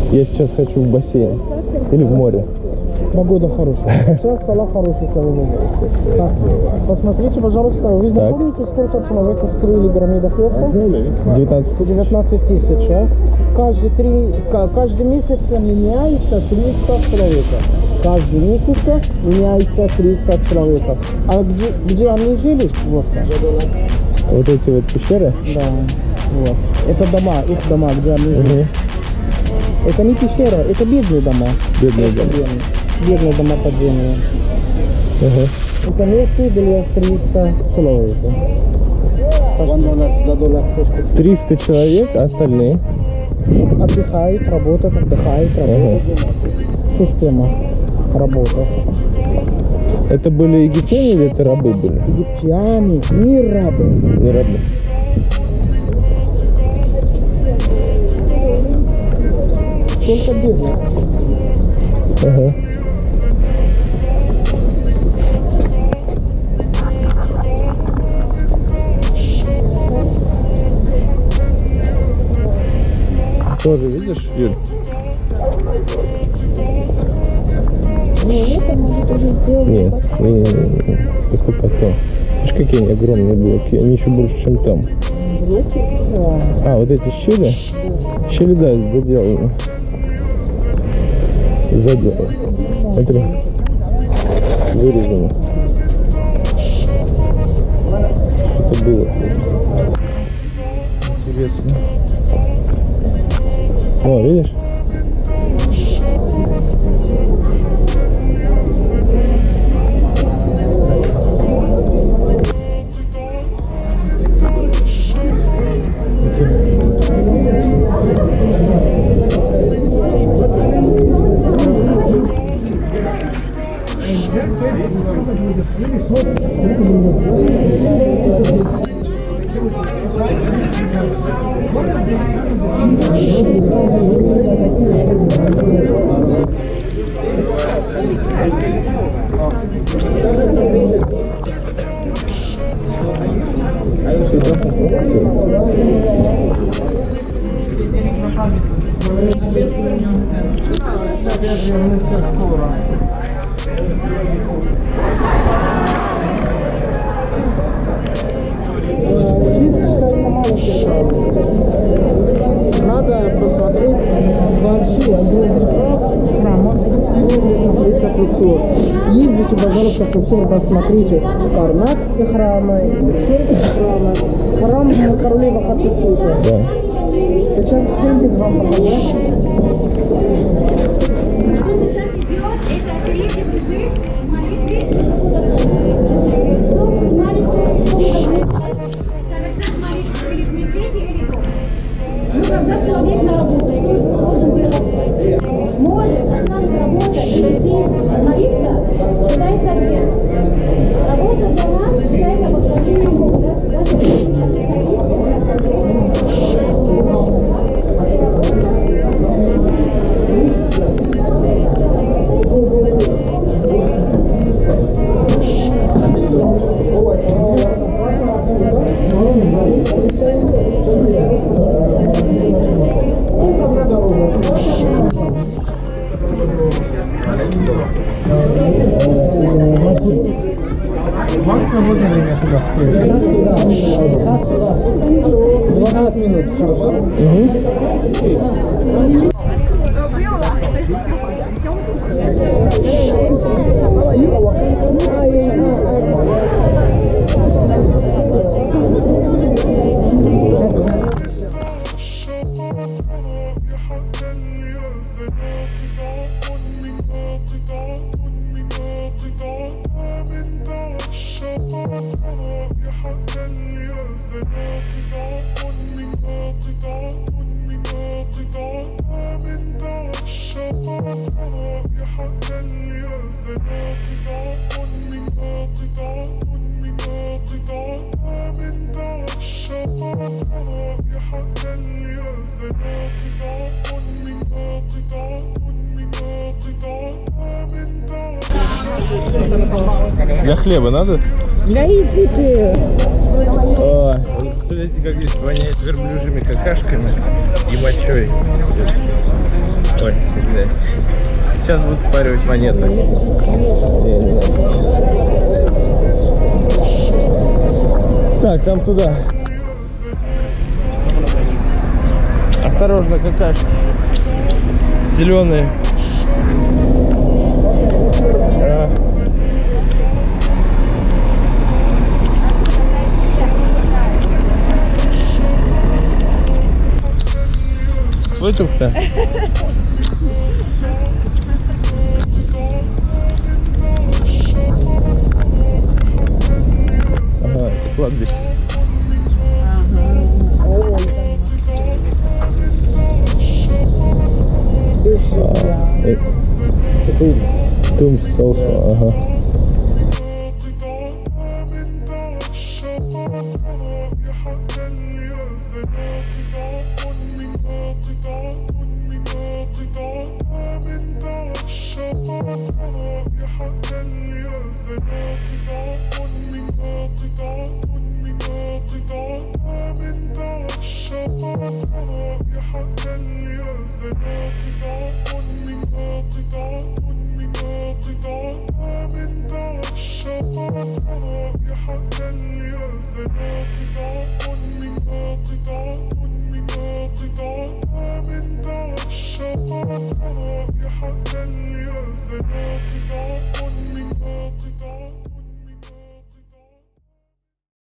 Я сейчас хочу в бассейн. Или в море. Погода хорошая. Сейчас пола хорошая. Посмотрите, пожалуйста, вы запомните, сколько человек строили пирамида Хеопса? 19 тысяч. Каждый месяц меняется 300 человек. Каждый месяц меняется 300 человек. А где они жили? Вот. Вот эти вот пещеры? Да. Вот. Это дома, их дома, где они жили. Это не пещера, это бедные дома. Бедные дома. Бедные дома подземные. Это место для 300 человек. 300 человек, а остальные? Отдыхают, работают, Система работает. Это были египтяне или это рабы были? Египтяне, не рабы. Не рабы. Только бедные. Тоже видишь, Юль? Ну, это может уже сделать. Нет, это потом. Слышишь, какие они огромные блоки? Они еще больше, чем там. Блоки? Да. А, вот эти щели? Щели, да, доделаны. Заделаны. Смотри. Вырезано. Что-то было. Интересно. О, видишь? Надо посмотреть вообще храма, где находится Люксор. Ездите, пожалуйста, в Люксор, посмотрите Карнакские храмы, Люксорские храмы, храм королевы Хатшепсута. Да. Сейчас Фенгиз вам покажет. Когда человек на работу, что он должен делать? Может оставить работу и идти молиться, считается грех. Работа для нас считается воплощением Бога. Максимум можно меня туда? 20 минут, хорошо? Для хлеба надо? Да иди ты! Ой, представляете, как здесь воняет верблюжьими какашками и мочой. Ой, блядь. Сейчас будут спаривать монеты. Я не знаю. Так, там туда. Осторожно, какашки. Зеленые. Твой туфля? Ага, это кладбище. Тумс, ага. يا حتى الياس قطاع من